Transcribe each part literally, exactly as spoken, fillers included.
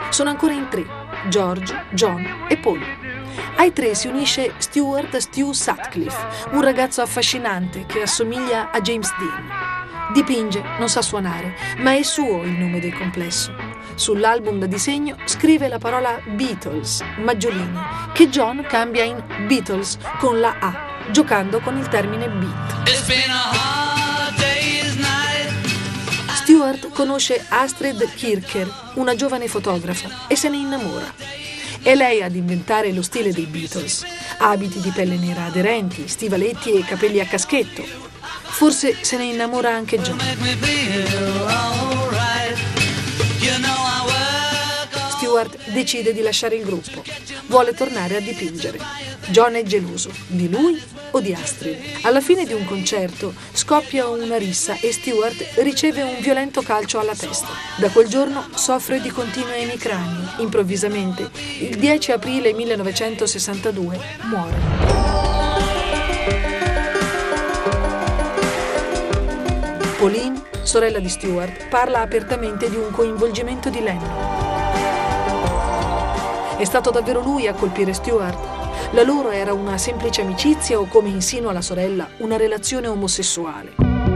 Sono ancora in tre, George, John e Paul. Ai tre si unisce Stewart Stu Sutcliffe, un ragazzo affascinante che assomiglia a James Dean. Dipinge, non sa suonare, ma è suo il nome del complesso. Sull'album da disegno scrive la parola Beatles, maggiolini, che John cambia in Beatles con la A, giocando con il termine beat. Stewart conosce Astrid Kircher, una giovane fotografa, e se ne innamora. È lei ad inventare lo stile dei Beatles. Abiti di pelle nera aderenti, stivaletti e capelli a caschetto. Forse se ne innamora anche John. Stewart decide di lasciare il gruppo. Vuole tornare a dipingere. John è geloso, di lui o di Astrid. Alla fine di un concerto scoppia una rissa e Stewart riceve un violento calcio alla testa. Da quel giorno soffre di continue emicranie. Improvvisamente, il dieci aprile millenovecentosessantadue, muore. Pauline, sorella di Stewart, parla apertamente di un coinvolgimento di Lennon. È stato davvero lui a colpire Stewart? La loro era una semplice amicizia o, come insinua la sorella, una relazione omosessuale?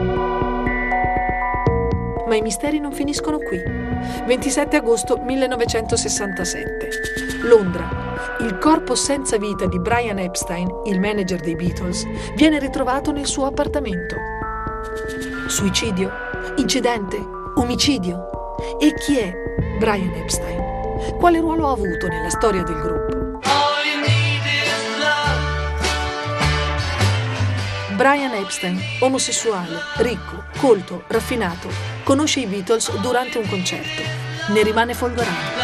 Ma i misteri non finiscono qui. ventisette agosto millenovecentosessantasette. Londra. Il corpo senza vita di Brian Epstein, il manager dei Beatles, viene ritrovato nel suo appartamento. Suicidio? Incidente? Omicidio? E chi è Brian Epstein? Quale ruolo ha avuto nella storia del gruppo? Brian Epstein, omosessuale, ricco, colto, raffinato, conosce i Beatles durante un concerto. Ne rimane folgorato.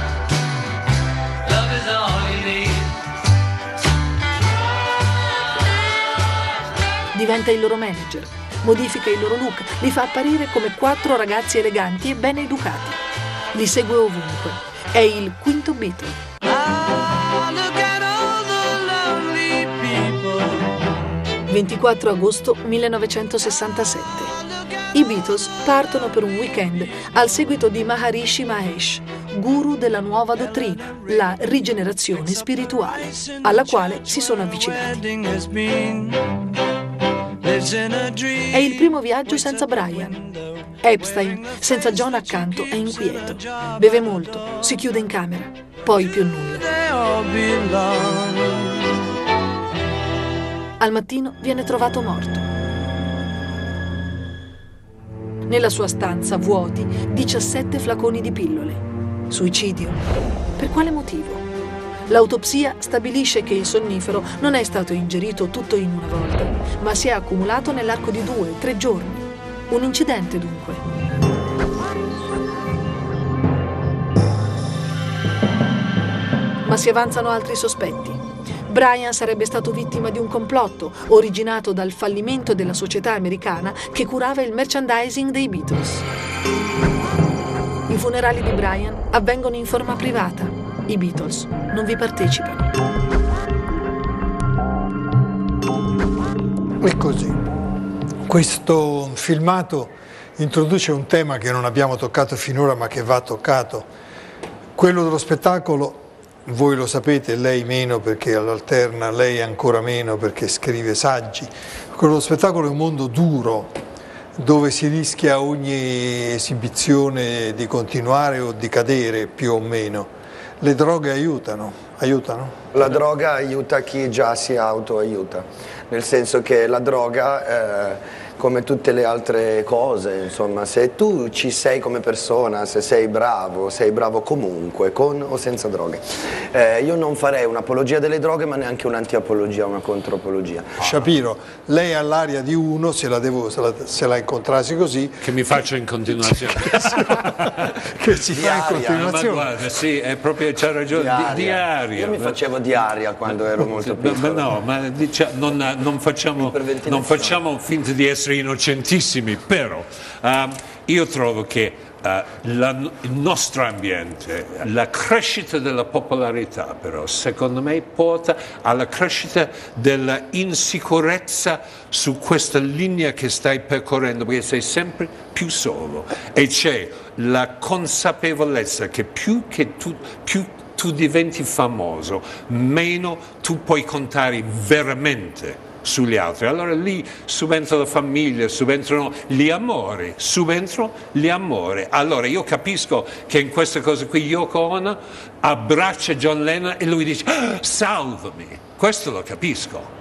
Diventa il loro manager, modifica il loro look, li fa apparire come quattro ragazzi eleganti e ben educati. Li segue ovunque. È il quinto Beatle. ventiquattro agosto millenovecentosessantasette. I Beatles partono per un weekend al seguito di Maharishi Mahesh, guru della nuova dottrina, la rigenerazione spirituale, alla quale si sono avvicinati. È il primo viaggio senza Brian. Epstein, senza John accanto, è inquieto. Beve molto, si chiude in camera, poi più nulla. Al mattino viene trovato morto. Nella sua stanza, vuoti, diciassette flaconi di pillole. Suicidio? Per quale motivo? L'autopsia stabilisce che il sonnifero non è stato ingerito tutto in una volta, ma si è accumulato nell'arco di due, tre giorni. Un incidente, dunque. Ma si avanzano altri sospetti. Brian sarebbe stato vittima di un complotto originato dal fallimento della società americana che curava il merchandising dei Beatles. I funerali di Brian avvengono in forma privata. I Beatles non vi partecipano. E così. Questo filmato introduce un tema che non abbiamo toccato finora ma che va toccato. Quello dello spettacolo. Voi lo sapete, lei meno perché all'alterna, lei ancora meno perché scrive saggi. Quello dello spettacolo è un mondo duro, dove si rischia ogni esibizione di continuare o di cadere più o meno. Le droghe aiutano? Aiutano? La droga aiuta chi già si autoaiuta, nel senso che la droga, eh, come tutte le altre cose, insomma, se tu ci sei come persona, se sei bravo, sei bravo comunque, con o senza droghe. Eh, io non farei un'apologia delle droghe, ma neanche un'antiapologia, una controapologia. Shapiro, lei ha l'aria di uno, se la, devo, se, la, se la incontrassi così... Che mi faccio in continuazione. Che si fa in continuazione. Ma guarda, sì, è proprio, c'ha ragione, diaria. Di, diaria. Io mi facevo diaria quando ero molto piccolo. Ma no, ma diciamo, non, non, facciamo, non facciamo finta di essere innocentissimi, però um, io trovo che Uh, la, il nostro ambiente, la crescita della popolarità però secondo me porta alla crescita della insicurezza su questa linea che stai percorrendo, perché sei sempre più solo e c'è la consapevolezza che più che tu, più tu diventi famoso, meno tu puoi contare veramente sugli altri. Allora lì subentra la famiglia, subentrano gli amori, subentrano gli amori. Allora io capisco che in queste cose qui Yoko Ono abbraccia John Lennon e lui dice ah, salvami, questo lo capisco.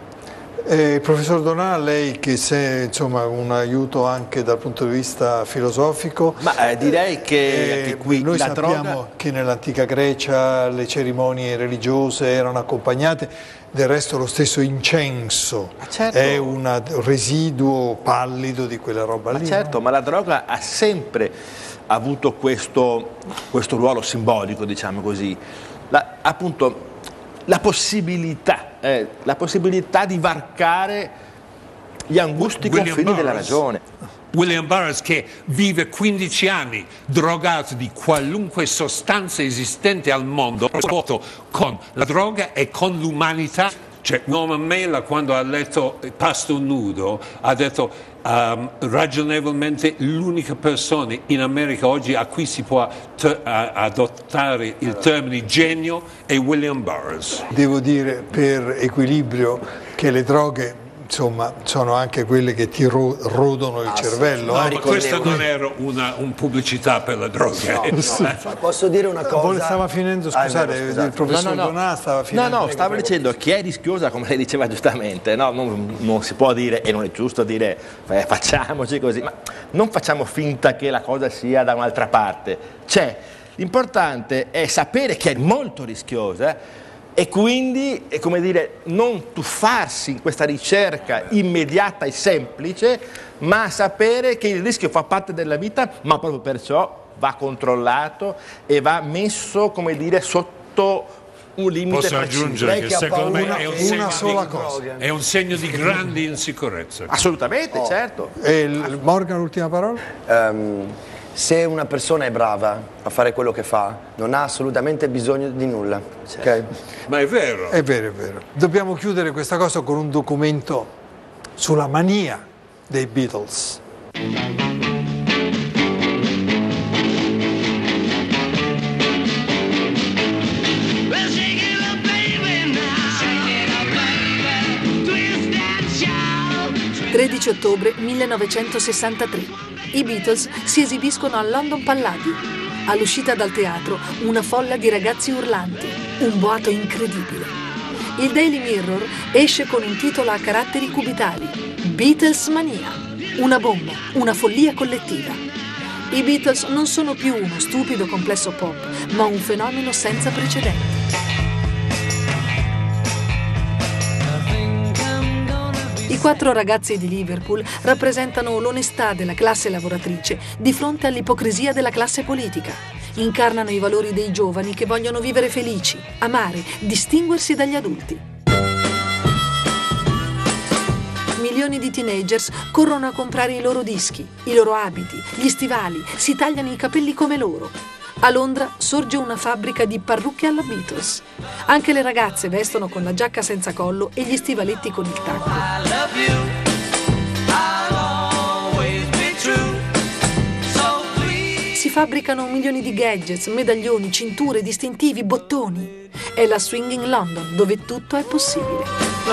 Eh, professor Donà, lei che è insomma un aiuto anche dal punto di vista filosofico. Ma eh, direi che eh, qui noi la sappiamo droga... che nell'antica Grecia le cerimonie religiose erano accompagnate, del resto lo stesso incenso certo. è una, un residuo pallido di quella roba ma lì. Certo, no? ma la droga ha sempre avuto questo, questo ruolo simbolico, diciamo così, la, appunto la possibilità, eh, la possibilità di varcare gli angusti William confini Burroughs. della ragione. William Burroughs che vive quindici anni drogato di qualunque sostanza esistente al mondo, con la droga e con l'umanità. Cioè, Norman Mailer quando ha letto Pasto Nudo ha detto um, ragionevolmente l'unica persona in America oggi a cui si può ter- adottare il termine genio è William Burroughs. Devo dire per equilibrio che le droghe insomma sono anche quelle che ti ro- rodono il Ah, cervello. sì. eh. No, ma questa non era una un pubblicità per la droga. No, no. Posso dire una cosa? Vuole- Stava finendo, Ah, è scusate, vero, scusate. il professor No, no, no. Donà stava finendo. No, no, stavo dicendo che è rischiosa, come lei diceva giustamente, no? non, non si può dire, e non è giusto dire eh, facciamoci così, ma non facciamo finta che la cosa sia da un'altra parte. C'è, l'importante è sapere che è molto rischiosa e quindi, è come dire, non tuffarsi in questa ricerca immediata e semplice, ma sapere che il rischio fa parte della vita, ma proprio perciò va controllato e va messo, come dire, sotto un limite Posso preciso. aggiungere Lei che che ha secondo me paura- è un, una segno sola di, cosa. è un segno di grande insicurezza. Assolutamente, Oh. certo. E il- Morgan, l'ultima parola? Ehm, se una persona è brava a fare quello che fa, non ha assolutamente bisogno di nulla. ok? Ma è vero. È vero, è vero. Dobbiamo chiudere questa cosa con un documento sulla mania dei Beatles. tredici ottobre millenovecentosessantatré. I Beatles si esibiscono al London Palladium. All'uscita dal teatro, una folla di ragazzi urlanti, un boato incredibile. Il Daily Mirror esce con un titolo a caratteri cubitali: Beatles Mania, una bomba, una follia collettiva. I Beatles non sono più uno stupido complesso pop, ma un fenomeno senza precedenti. I quattro ragazzi di Liverpool rappresentano l'onestà della classe lavoratrice di fronte all'ipocrisia della classe politica. Incarnano i valori dei giovani che vogliono vivere felici, amare, distinguersi dagli adulti. Milioni di teenagers corrono a comprare i loro dischi, i loro abiti, gli stivali, si tagliano i capelli come loro. A Londra sorge una fabbrica di parrucche alla Beatles. Anche le ragazze vestono con la giacca senza collo e gli stivaletti con il tacco. Si fabbricano milioni di gadgets, medaglioni, cinture, distintivi, bottoni. È la Swinging London, dove tutto è possibile.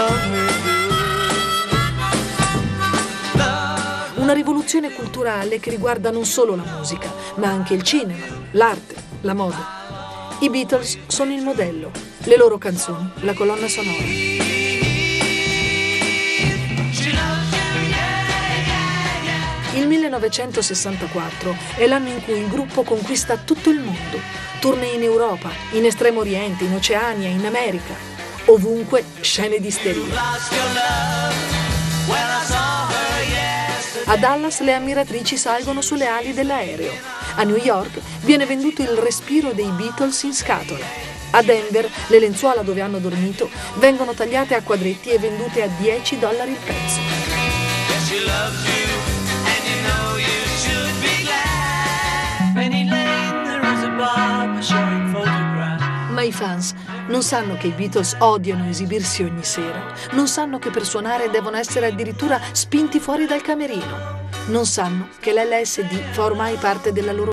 Una rivoluzione culturale che riguarda non solo la musica, ma anche il cinema, l'arte, la moda. I Beatles sono il modello, le loro canzoni, la colonna sonora. Il millenovecentosessantaquattro è l'anno in cui il gruppo conquista tutto il mondo. Tournée in Europa, in Estremo Oriente, in Oceania, in America. Ovunque scene di isteria. A Dallas le ammiratrici salgono sulle ali dell'aereo. A New York viene venduto il respiro dei Beatles in scatola. A Denver le lenzuola dove hanno dormito vengono tagliate a quadretti e vendute a dieci dollari il pezzo. i fans non sanno che i Beatles odiano esibirsi ogni sera, non sanno che per suonare devono essere addirittura spinti fuori dal camerino, non sanno che l'L S D fa ormai parte della loro